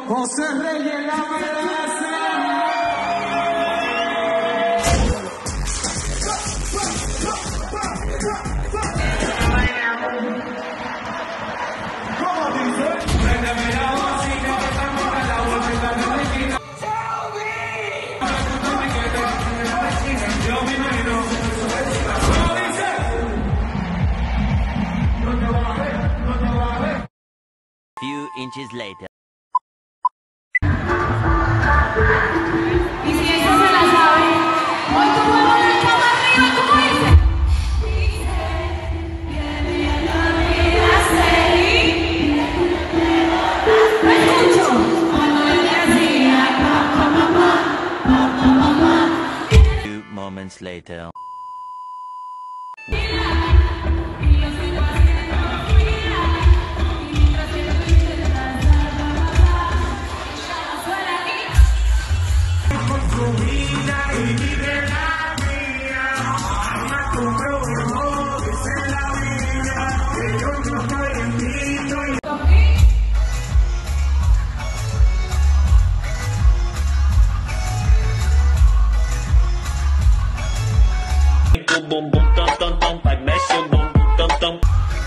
José Reyes, la merece. ¿Cómo dice? Préndeme la bocina, que estamos a la vuelta de la esquina. Yo me imagino. ¿Cómo dice? No te vas a ver, no te vas a ver. Few inches later. Y si eso se la sabe, hoy tu huevo la cama arriba, ¿cómo dice? Dice que me lo olvidaste y lo escucho cuando él me hacía pa. Few moments later. Y yo sigo haciendo fila y mientras que tú intentas ya suena aquí. Con su vida y vive la mía. Ama tu prójimo, dice la Biblia, que yo no estoy en mí, no hay. Boom boom boom dum dum dum, like mesh boom boom dum dum.